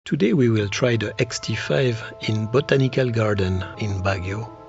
Today we will try the X-T5 in Botanical Garden in Baguio.